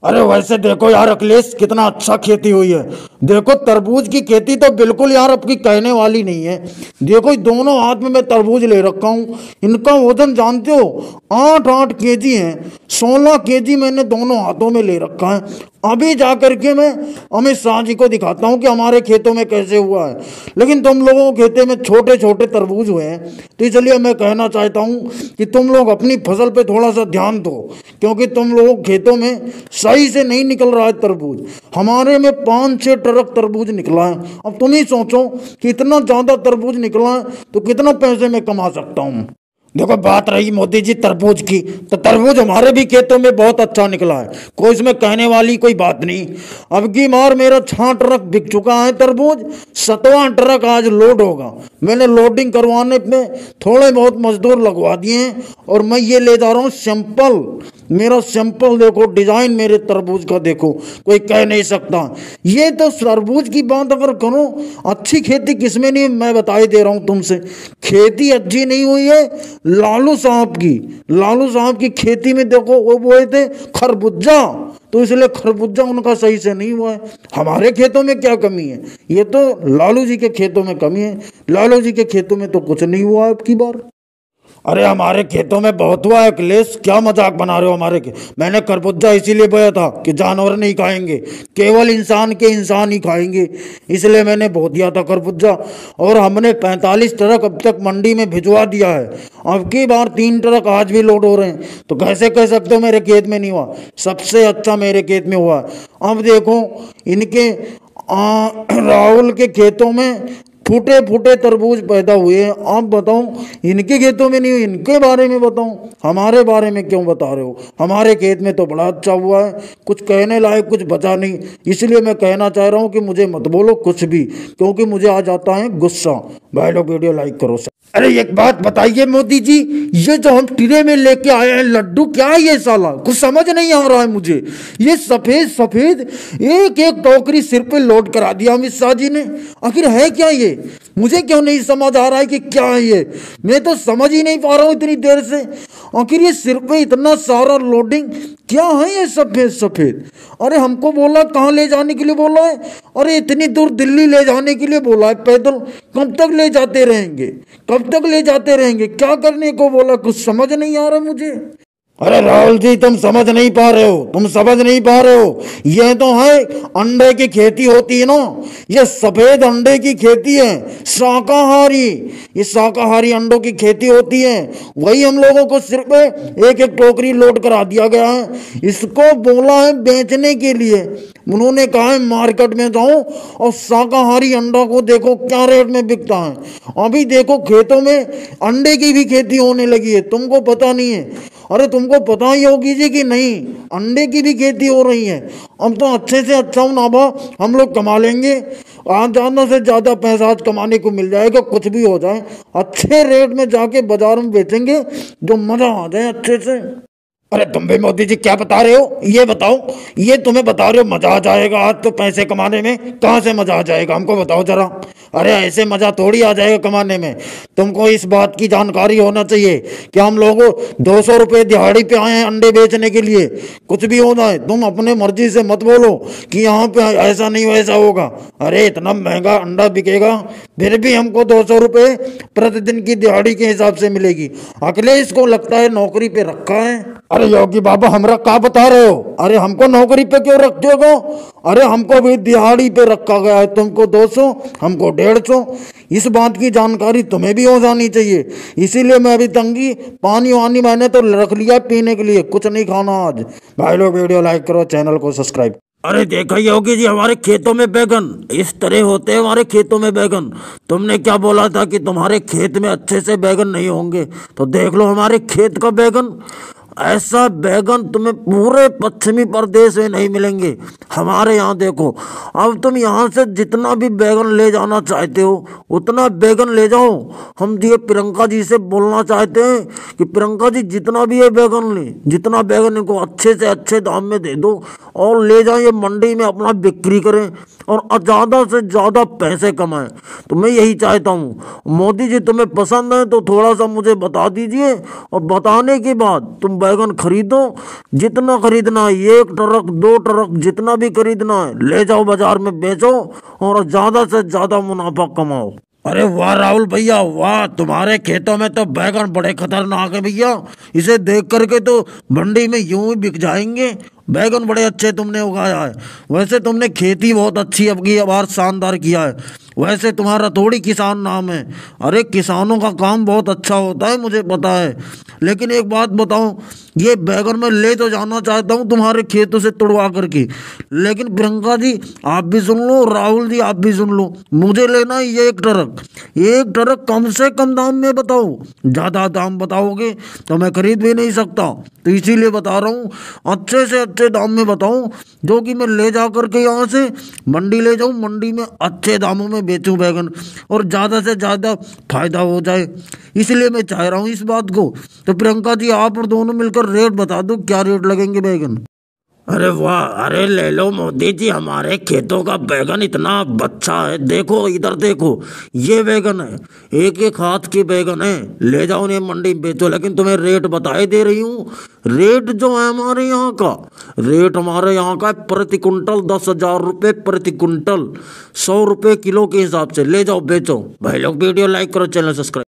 अरे वैसे देखो यार अखिलेश, कितना अच्छा खेती हुई है। देखो तरबूज की खेती तो बिल्कुल यार आपकी कहने वाली नहीं है। देखो दोनों हाथ में मैं तरबूज ले रखा हूँ। इनका वजन जानते हो, 8-8 केजी है। 16 केजी मैंने दोनों हाथों में ले रखा है। अभी जा करके मैं अमित शाह जी को दिखाता हूँ कि हमारे खेतों में कैसे हुआ है। लेकिन तुम लोगों के खेते में छोटे छोटे तरबूज हुए हैं, तो इसलिए मैं कहना चाहता हूँ कि तुम लोग अपनी फसल पे थोड़ा सा ध्यान दो, क्योंकि तुम लोगों के खेतों में सही से नहीं निकल रहा है तरबूज। हमारे में 5-6 ट्रक तरबूज निकला है। अब तुम ही सोचो कि इतना ज़्यादा तरबूज निकला है तो कितना पैसे में कमा सकता हूँ। देखो बात रही मोदी जी तरबूज की, तो तरबूज हमारे भी खेतों में बहुत अच्छा निकला है, कोई इसमें कहने वाली कोई बात नहीं। अब की बार मेरा 6 ट्रक बिक चुका है तरबूज, 7वां ट्रक आज लोड होगा। मैंने लोडिंग करवाने में थोड़े बहुत मजदूर लगवा दिए हैं और मैं ये ले जा रहा हूँ सैंपल। मेरा सैंपल देखो, डिजाइन मेरे तरबूज का देखो, कोई कह नहीं सकता। ये तो तरबूज की बात अगर करो, अच्छी खेती किसमें नहीं, मैं बताई दे रहा हूं तुमसे। खेती अच्छी नहीं हुई है लालू साहब की। लालू साहब की खेती में देखो वो बोए थे खरबूजा, तो इसलिए खरबूजा उनका सही से नहीं हुआ है। हमारे खेतों में क्या कमी है, ये तो लालू जी के खेतों में कमी है। लालू जी के खेतों में तो कुछ नहीं हुआ अब की बार। अरे हमारे खेतों में बहुत हुआ है अखिलेश, क्या मजाक बना रहे हो हमारे के। मैंने खरबूजा इसीलिए बोया था कि जानवर नहीं खाएंगे, केवल इंसान के इंसान ही खाएंगे, इसलिए मैंने बो दिया था खरबूजा। और हमने 45 ट्रक अब तक मंडी में भिजवा दिया है। अब की बार 3 ट्रक आज भी लोड हो रहे हैं, तो कैसे कह सकते हो मेरे खेत में नहीं हुआ। सबसे अच्छा मेरे खेत में हुआ है। अब देखो इनके राहुल के खेतों में फूटे फूटे तरबूज पैदा हुए हैं। आप बताओ इनके खेतों में नहीं हुए, इनके बारे में बताओ, हमारे बारे में क्यों बता रहे हो। हमारे खेत में तो बड़ा अच्छा हुआ है, कुछ कहने लायक कुछ बचा नहीं। इसलिए मैं कहना चाह रहा हूँ कि मुझे मत बोलो कुछ भी, क्योंकि मुझे आ जाता है गुस्सा। भाई लोग वीडियो लाइक करो। अरे एक बात बताइए मोदी जी, ये जो हम टिरे में लेके आए हैं लड्डू, क्या है ये साला, कुछ समझ नहीं आ रहा है मुझे। ये सफेद सफेद एक एक टोकरी सिर पे लोड करा दिया अमित शाह जी ने। आखिर है क्या ये, मुझे क्यों नहीं समझ आ रहा है कि क्या है ये। मैं तो समझ ही नहीं पा रहा हूँ इतनी देर से। आखिर ये सिर पे इतना सारा लोडिंग क्या है ये सफेद सफेद। अरे हमको बोला कहाँ ले जाने के लिए बोला है, अरे इतनी दूर दिल्ली ले जाने के लिए बोला है पैदल। कब तक ले जाते रहेंगे, कब तक ले जाते रहेंगे, क्या करने को बोला, कुछ समझ नहीं आ रहा मुझे। अरे राहुल जी तुम समझ नहीं पा रहे हो, तुम समझ नहीं पा रहे हो। ये तो है अंडे की खेती होती है ना, ये सफेद अंडे की खेती है, शाकाहारी। ये शाकाहारी अंडों की खेती होती है, वही हम लोगों को सिर्फ एक एक टोकरी लोड करा दिया गया है। इसको बोला है बेचने के लिए। उन्होंने कहा है मार्केट में जाओ और शाकाहारी अंडा को देखो क्या रेट में बिकता है। अभी देखो खेतों में अंडे की भी खेती होने लगी है, तुमको पता नहीं है। अरे तुमको पता ही होगी जी कि नहीं, अंडे की भी खेती हो रही है। अब तो अच्छे से अच्छा मुनाफा हम लोग कमा लेंगे। आज ज़्यादा से ज़्यादा पैसा आज कमाने को मिल जाएगा, कुछ भी हो जाए अच्छे रेट में जाके बाजार में बेचेंगे, जो मज़ा आ जाए अच्छे से। अरे तुम भी मोदी जी क्या बता रहे हो, ये बताओ। ये तुम्हें बता रहे हो मजा आ जाएगा आज तो पैसे कमाने में, कहाँ से मजा आ जाएगा हमको बताओ जरा। अरे ऐसे मजा थोड़ी आ जाएगा कमाने में। तुमको इस बात की जानकारी होना चाहिए कि हम लोग 200 रुपये दिहाड़ी पे आए हैं अंडे बेचने के लिए। कुछ भी हो जाए तुम अपने मर्जी से मत बोलो कि यहाँ पे ऐसा नहीं वैसा होगा। अरे इतना महंगा अंडा बिकेगा, फिर भी हमको 200 रुपये प्रतिदिन की दिहाड़ी के हिसाब से मिलेगी। अखिलेश को लगता है नौकरी पे रखा है। अरे योगी बाबा हमरा क्या बता रहे हो, अरे हमको नौकरी पे क्यों रखते हो। अरे हमको भी दिहाड़ी पे रखा गया है, तुमको 200 हमको 150। इस बात की जानकारी तुम्हें भी हो जानी चाहिए। इसीलिए मैं अभी तंगी पानी वानी मैंने तो रख लिया पीने के लिए, कुछ नहीं खाना आज। भाई लोग वीडियो लाइक करो, चैनल को सब्सक्राइब। अरे देखा योगी जी हमारे खेतों में बैगन इस तरह होते हैं, हमारे खेतों में बैगन। तुमने क्या बोला था कि तुम्हारे खेत में अच्छे से बैगन नहीं होंगे, तो देख लो हमारे खेत का बैगन। ऐसा बैगन तुम्हें पूरे पश्चिमी प्रदेश में नहीं मिलेंगे। हमारे यहाँ देखो, अब तुम यहाँ से जितना भी बैगन ले जाना चाहते हो उतना बैगन ले जाओ। हम ये प्रियंका जी से बोलना चाहते हैं कि प्रियंका जी जितना भी है बैगन ले, जितना बैगन इनको अच्छे से अच्छे दाम में दे दो और ले जाएं, ये मंडी में अपना बिक्री करें और ज़्यादा से ज़्यादा पैसे कमाएं। तो मैं यही चाहता हूँ। मोदी जी तुम्हें पसंद है तो थोड़ा सा मुझे बता दीजिए, और बताने के बाद तुम बैगन खरीदो, जितना खरीदना है, 1 ट्रक 2 ट्रक जितना भी खरीदना है ले जाओ बाजार में बेचो और ज़्यादा से ज़्यादा मुनाफा कमाओ। अरे वाह राहुल भैया वाह, तुम्हारे खेतों में तो बैगन बड़े खतरनाक है भैया, इसे देख करके तो मंडी में यूं ही बिक जाएंगे। बैगन बड़े अच्छे तुमने उगाया है। वैसे तुमने खेती बहुत अच्छी अब की बार शानदार किया है। वैसे तुम्हारा थोड़ी किसान नाम है। अरे किसानों का काम बहुत अच्छा होता है, मुझे पता है। लेकिन एक बात बताऊं, ये बैगन मैं ले तो जाना चाहता हूं तुम्हारे खेतों से तुड़वा करके, लेकिन प्रियंका जी आप भी सुन लो, राहुल जी आप भी सुन लो, मुझे लेना है ये 1 ट्रक कम से कम दाम में बताओ। ज़्यादा दाम बताओगे तो मैं खरीद भी नहीं सकता, तो इसीलिए बता रहा हूँ अच्छे से अच्छे दाम में बताओ, जो कि मैं ले जा करके यहाँ से मंडी ले जाऊँ, मंडी में अच्छे दामों में बेचूं बैगन और ज़्यादा से ज़्यादा फायदा हो जाए। इसलिए मैं चाह रहा हूँ इस बात को। तो प्रियंका जी आप और दोनों मिलकर रेट बता दो, क्या रेट लगेंगे बैगन। अरे वाह, अरे ले लो मोदी जी, हमारे खेतों का बैगन इतना अच्छा है। देखो इधर देखो, ये बैगन है, एक एक हाथ की बैगन है, ले जाओ ने मंडी में बेचो। लेकिन तुम्हें रेट बताए दे रही हूँ, रेट जो है हमारे यहाँ का, रेट हमारे यहाँ का प्रति कुंटल 10,000 रुपये प्रति कुंटल, 100 रुपये किलो के हिसाब से ले जाओ बेचो। भाई लोग वीडियो लाइक करो, चैनल सब्सक्राइब।